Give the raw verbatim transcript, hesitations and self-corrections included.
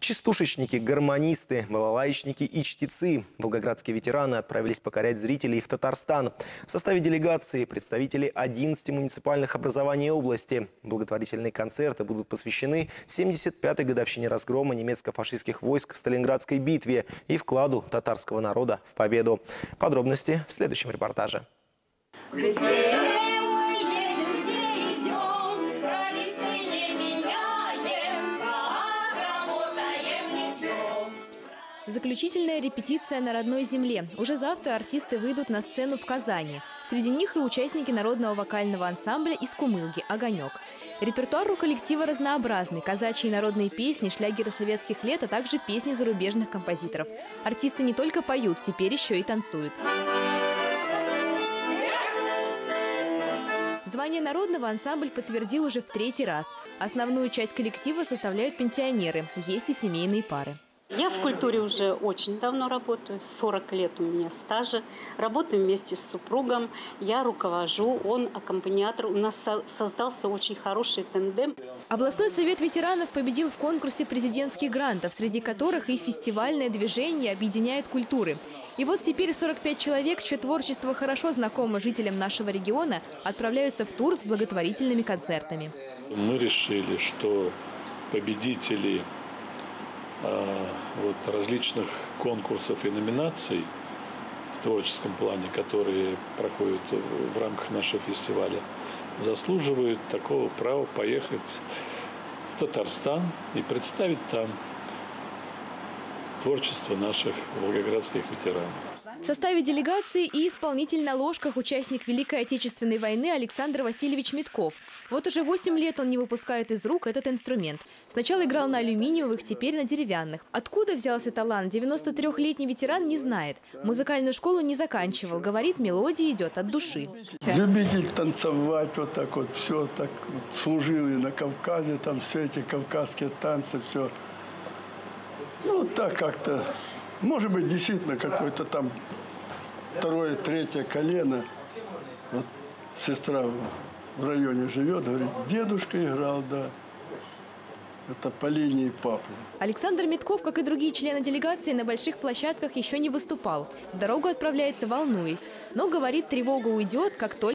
Частушечники, гармонисты, балалайчники и чтецы. Волгоградские ветераны отправились покорять зрителей в Татарстан. В составе делегации представители одиннадцати муниципальных образований области. Благотворительные концерты будут посвящены семьдесят пятой годовщине разгрома немецко-фашистских войск в Сталинградской битве и вкладу татарского народа в победу. Подробности в следующем репортаже. Заключительная репетиция на родной земле. Уже завтра артисты выйдут на сцену в Казани. Среди них и участники народного вокального ансамбля из Кумылги «Огонек». Репертуар у коллектива разнообразный. Казачьи народные песни, шлягеры советских лет, а также песни зарубежных композиторов. Артисты не только поют, теперь еще и танцуют. Звание народного ансамбль подтвердил уже в третий раз. Основную часть коллектива составляют пенсионеры, есть и семейные пары. Я в культуре уже очень давно работаю, сорок лет у меня стажа. Работаю вместе с супругом, я руковожу, он аккомпаниатор. У нас создался очень хороший тандем. Областной совет ветеранов победил в конкурсе президентских грантов, среди которых и фестивальное движение объединяет культуры. И вот теперь сорок пять человек, чье творчество хорошо знакомо жителям нашего региона, отправляются в тур с благотворительными концертами. Мы решили, что победители вот, различных конкурсов и номинаций в творческом плане, которые проходят в рамках нашего фестиваля, заслуживают такого права поехать в Татарстан и представить там творчество наших волгоградских ветеранов. В составе делегации и исполнитель на ложках, участник Великой Отечественной войны Александр Васильевич Митков. Вот уже восемь лет он не выпускает из рук этот инструмент. Сначала играл на алюминиевых, теперь на деревянных. Откуда взялся талант, девяносто трёхлетний ветеран не знает. Музыкальную школу не заканчивал. Говорит, мелодия идет от души. Любитель танцевать, вот так вот, все так вот, служил и на Кавказе, там все эти кавказские танцы, все. Ну, так как-то, может быть, действительно какое-то там второе, третье колено. Вот сестра в районе живет, говорит, дедушка играл, да. Это по линии папы. Александр Митков, как и другие члены делегации, на больших площадках еще не выступал. В дорогу отправляется, волнуясь. Но, говорит, тревога уйдет, как только